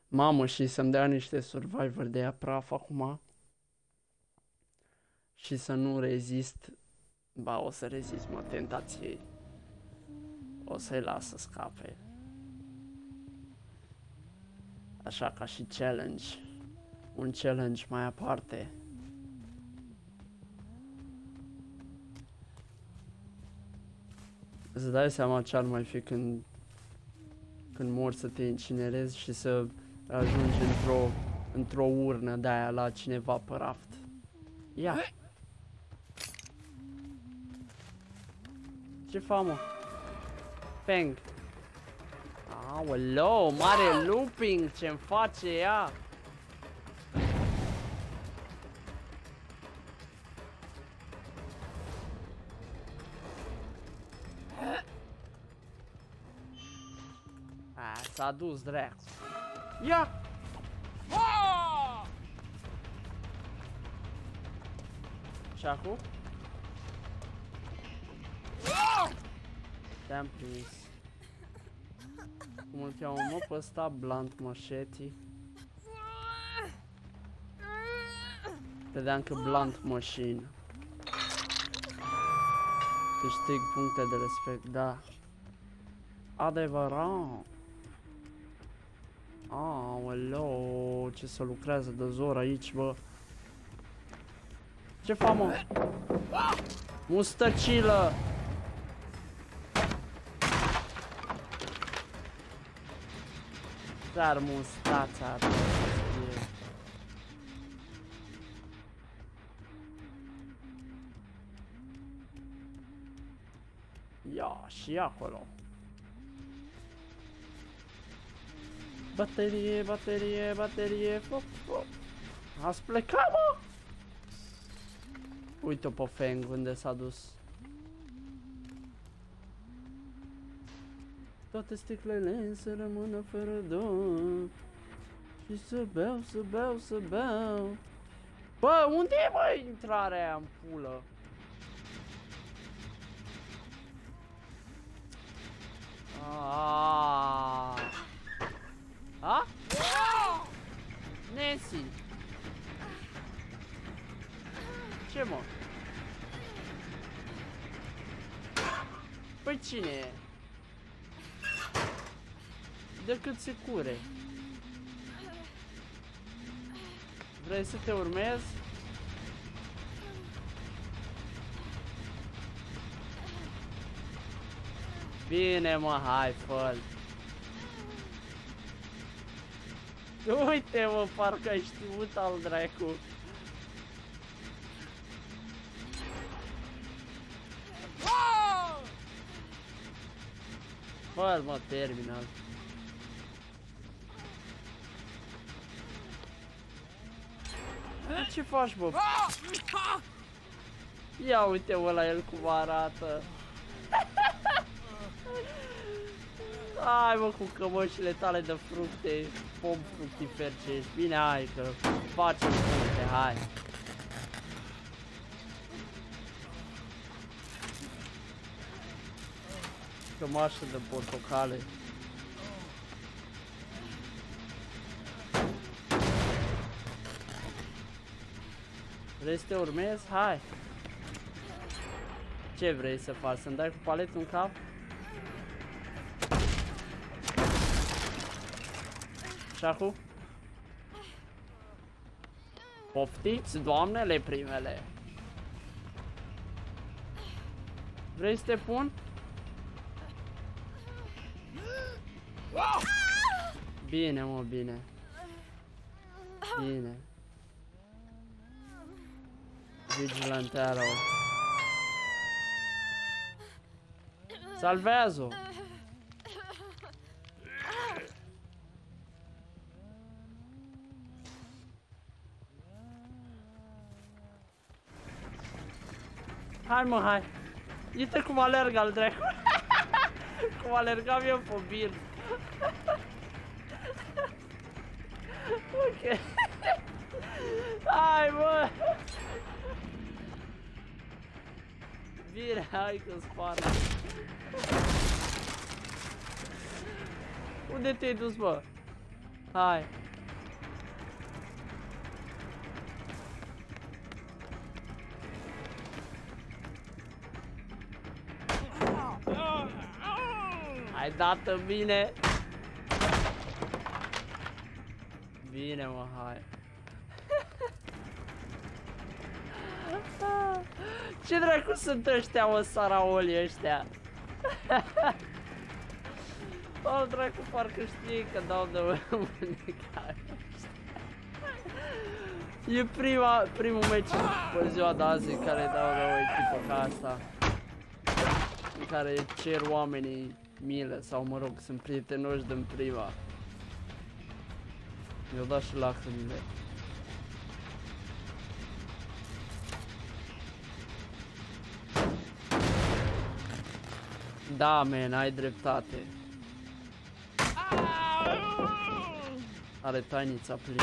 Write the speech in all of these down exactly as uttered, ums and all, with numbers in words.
Mamă, și să-mi dea niște Survivor de ea praf acum. Și să nu rezist. Ba, o să rezist, mă, tentației. O să-i las să scape. Așa ca și challenge. Un challenge mai aparte. Îți dai seama ce ar mai fi când Când mori să te incinerezi și să ajungi într-o într-o urnă de-aia la cineva pe raft. Ia! Ce fac, mă? Peng! Aoleu, mare looping ce-mi face ea! A, s-a dus dracu. Ia! Și acum? Te-am prins. Cum îl cheamă, mă, pe ăsta? Blunt Machete. Credeam că Blunt Machine. Câștig puncte de respect, da. Adevărat. Aoleu, ce să lucrează de zor aici, bă. Ce fac, mă? Mustăcilă! Dar mustața. Ia, și acolo. Baterie, baterie, baterie, fop, fop. Ați plecat, mă? Uite-o pe Feng unde s-a dus. Toate sticlele să rămână fără dor. Și să beau, să beau, să beau. Bă, unde e, bă, intrarea aia în pulă? Aaaa. A? Nancy! Ce, mă? Păi cine e? De cât se cure? Vrei să te urmezi? Bine, mă, hai, fă-l. Uite, mă, parcă ai știut al dracu. Fă-l, mă, terminal. Ce faci, bă? Ia uite-mă la el cum arată. Hai, mă, cu cămășile tale de fructe, pom fructifer ce ești. Bine, hai că facem fructe, hai. Cămașă de portocale. Vrei să te urmezi? Hai. Ce vrei să faci? Să-mi dai cu paletul în cap? Și acum? Poftiți, doamnele primele. Vrei să te pun? Bine, mă, bine. Bine. Vigilante Arrow. Salvează-o! Hai, mă, hai! Uite cum alerg al dracu! Cum alergam eu pe bir! Ok! Hai, mă! Bine, hai că sparg! Unde te-ai dus, bă? Hai. Ai dat-o bine. Bine, mă, hai. Ce dracu sunt ăștia, mă, saraolii ăștia? O, dracu, parcă știe că dau de mâneca ăștia. E prima, primul meci pe ziua de azi în care dau de o echipă ca asta. În care cer oamenii milă sau, mă rog, sunt prietenoși din prima. Mi-au dat și lacrimile. Da, man, ai dreptate. Are tainița plină.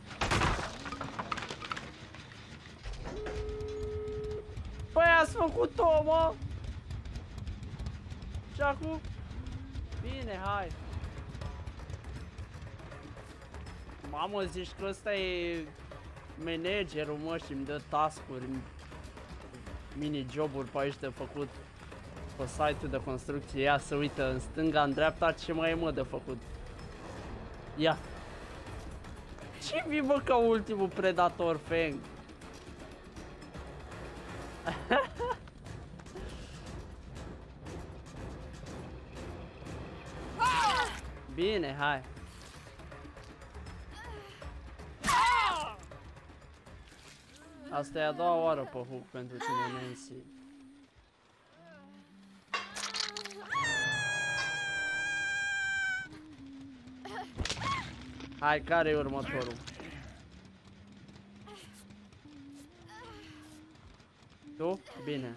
Păi ați făcut-o, mă! Și acum? Bine, hai. Mamă, zici că ăsta e managerul, mă, și îmi dă task-uri, mini-joburi pe aici de făcut pe site-ul de construcție. Ia să uită în stânga, în dreapta, ce mai e, mă, de făcut. Ia. Ce vii, mă, ca ultimul predator, Feng? Bine, hai. Asta e a doua oară pe hook pentru tine, Nancy. Hai, care e următorul? Tu? Bine.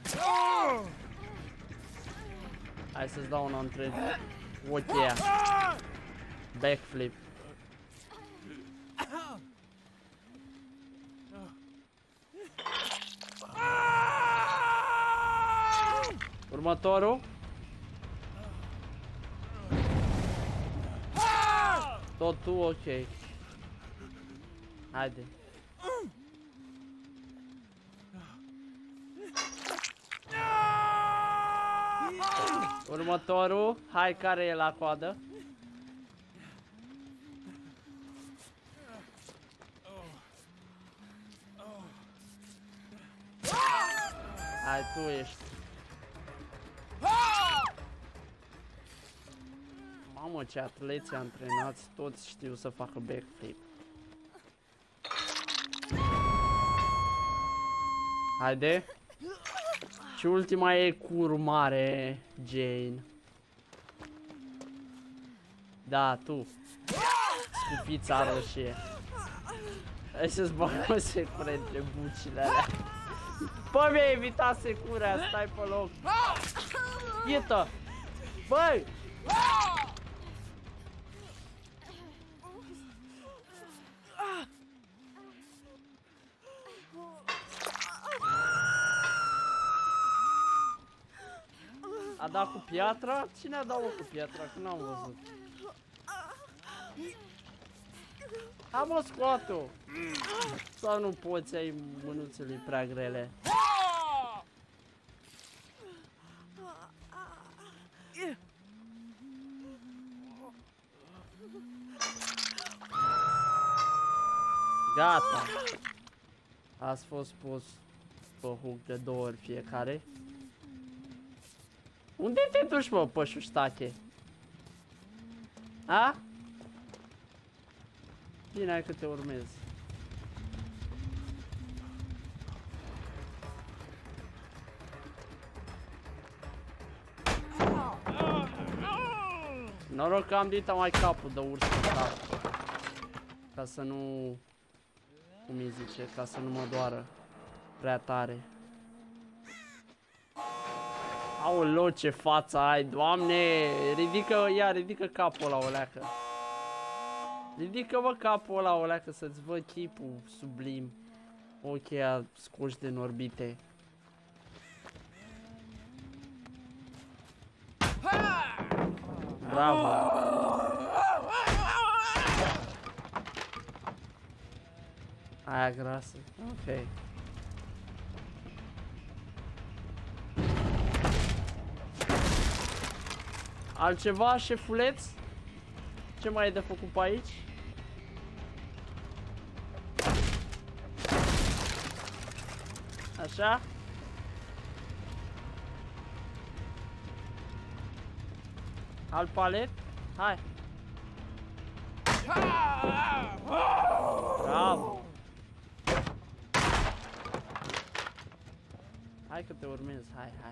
Hai să-ți dau una între ochii aia. Backflip. Următorul? Tot tu, ok. Haide. Următorul, hai, care e la coadă? Hai, tu ești. Mamă, ce atleți antrenați, toți știu să facă backflip. Haide. Și ultima e cu urmare, Jane. Da, tu. Scufița roșie. Hai să-ți bag o secură între bucile alea. Bă, mi-a evitat securea, stai pe loc. Iată. Băi! A dat cu piatra? Cine a dat cu piatra? Că n-am văzut. Hai, mă, scoate-o! Sau nu poți, ai mânuțele prea grele. Gata! Ați fost pus pe hook de două ori fiecare. Unde te duci, mă, pășuștache? A? Bine, hai că te urmez. Noroc că am dita mai capul de urs pe cap. Ca să nu... Cum îi zice? Ca să nu mă doară prea tare. Aoleu, ce față ai, Doamne! Ridică, ia, ridică capul ăla, oleacă. Ridică-mă capul ăla, oleacă, să-ți văd chipul sublim. Ochii aia scoși din orbite. Bravo! Aia grasă, ok. Altceva, șefuleț? Ce mai e de făcut pe aici? Așa? Alt palet? Hai! Bravo! Hai că te urmez, hai, hai!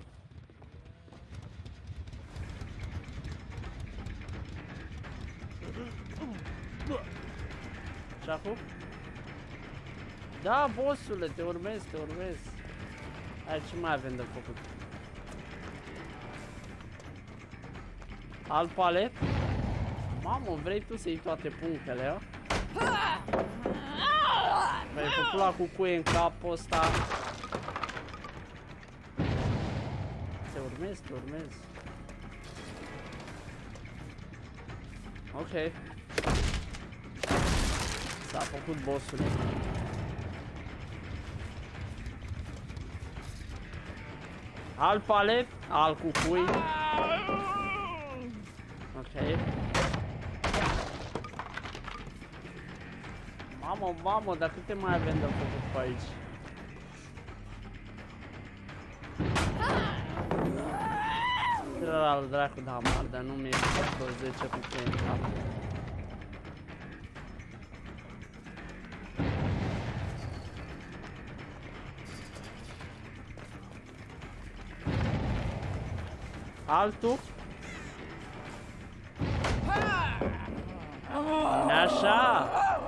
Și acum? Da, bossule, te urmez, te urmez. Hai, ce mai avem de făcut? Alt palet? Mamă, vrei tu să iei toate punctele, a? Mi-ai făcut la cucuie în capul ăsta. Te urmez, te urmez. Ok. S-a făcut bossul. Alt palet, alt cucui. Ok. Mamă, mamă, dar câte mai avem de făcut pe aici? Al dracu de amar, dar nu mi-e vreo zece cu în cap. Altul? Așa!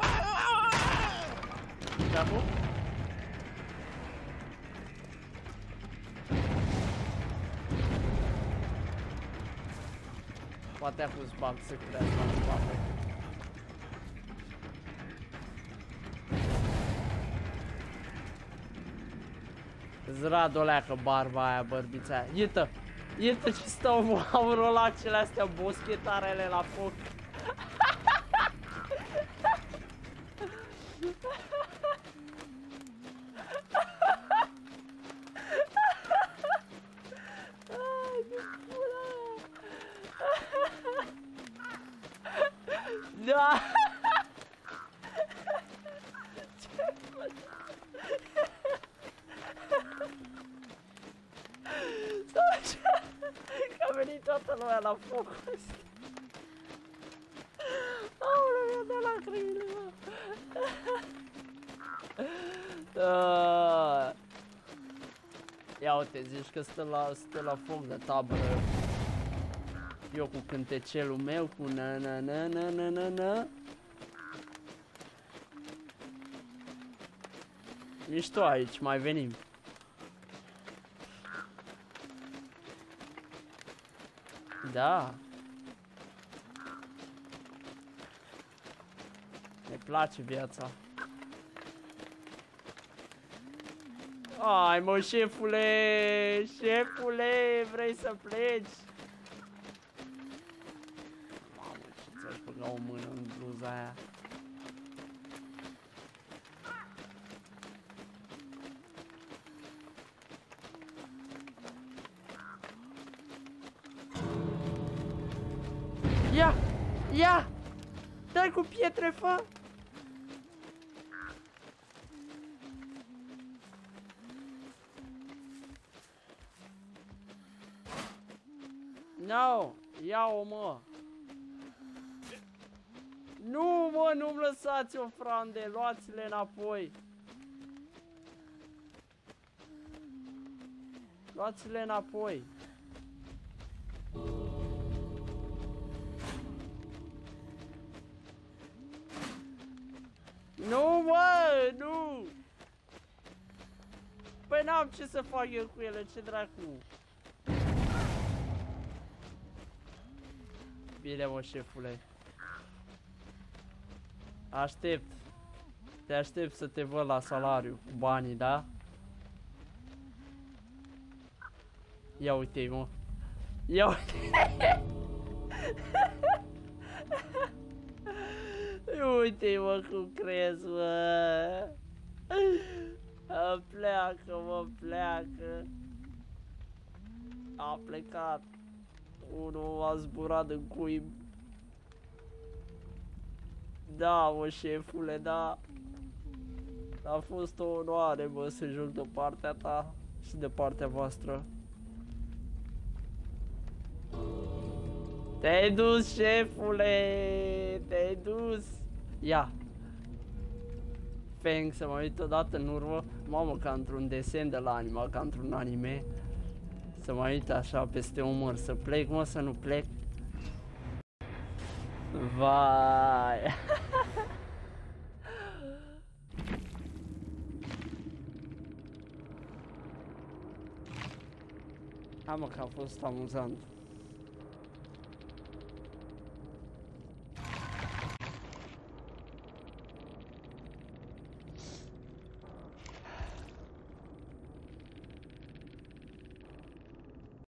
Și acum? Poate a fost bug să crească în spate. Zrad o leacă barba aia, bărbița aia. Iată! Iată ce stau au rolacele astea, boschetarele la foc. Da! Că a venit toată lumea la focul ăsta. Aoleu, mi-a dat lacrimile, mă. Uh. Ia uite, zici că stă la, stă la foc de tabără. Eu cu cântecelul meu, cu na na na na na na na. Nici tu aici, mai venim. Da. Ne place viața. Ai mă, șefule, șefule, vrei să pleci? Mamă, ce ți-aș băga o mână în bluza aia. Ia! Ia! Dai cu pietre, fă! No! Ia-o, mă! Nu, mă, nu-mi lăsați ofrande! Luați-le înapoi! Luați-le înapoi! Nu, mă, nu! Păi n-am ce să fac eu cu ele, ce dracu! Bine, mă, șefule. Aștept. Te aștept să te văd la salariu cu banii, da? Ia uite-i, mă. Ia uite-i. Uite mă cum crezi, mă. A, pleacă, mă, pleacă. A plecat. Unul a zburat în cuib. Da, mă, șefule, da. A fost o onoare, mă, să joc de partea ta și de partea voastră. Te-ai dus, șefule! Te-ai dus! Ia! Feng, să mă uit odată în urmă. Mamă, ca într-un desen de la anima, ca într-un anime. Să mă uit așa peste umăr, să plec, mă, să nu plec. Vai! Hai, mă, că a fost amuzant.